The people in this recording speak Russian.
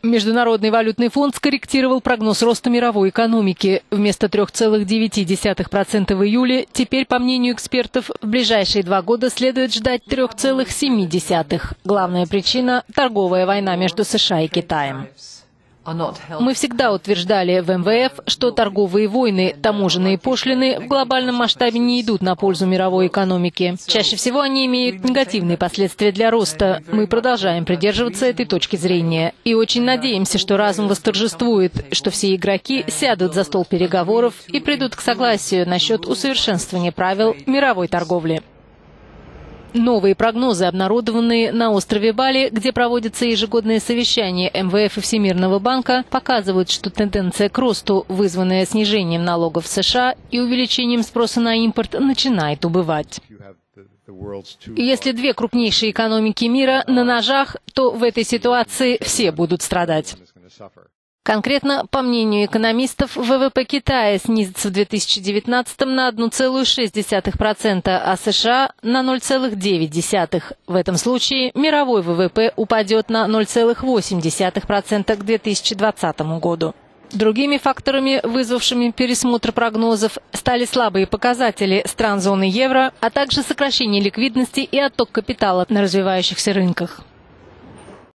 Международный валютный фонд скорректировал прогноз роста мировой экономики. Вместо 3,9% в июле, теперь, по мнению экспертов, в ближайшие 2 года следует ждать 3,7%. Главная причина – торговая война между США и Китаем. Мы всегда утверждали в МВФ, что торговые войны, таможенные пошлины в глобальном масштабе не идут на пользу мировой экономики. Чаще всего они имеют негативные последствия для роста. Мы продолжаем придерживаться этой точки зрения. И очень надеемся, что разум восторжествует, что все игроки сядут за стол переговоров и придут к согласию насчет усовершенствования правил мировой торговли. Новые прогнозы, обнародованные на острове Бали, где проводятся ежегодные совещания МВФ и Всемирного банка, показывают, что тенденция к росту, вызванная снижением налогов в США и увеличением спроса на импорт, начинает убывать. Если 2 крупнейшие экономики мира на ножах, то в этой ситуации все будут страдать. Конкретно, по мнению экономистов, ВВП Китая снизится в 2019 на 1,6%, а США на 0,9%. В этом случае мировой ВВП упадет на 0,8% к 2020 году. Другими факторами, вызвавшими пересмотр прогнозов, стали слабые показатели стран зоны евро, а также сокращение ликвидности и отток капитала на развивающихся рынках.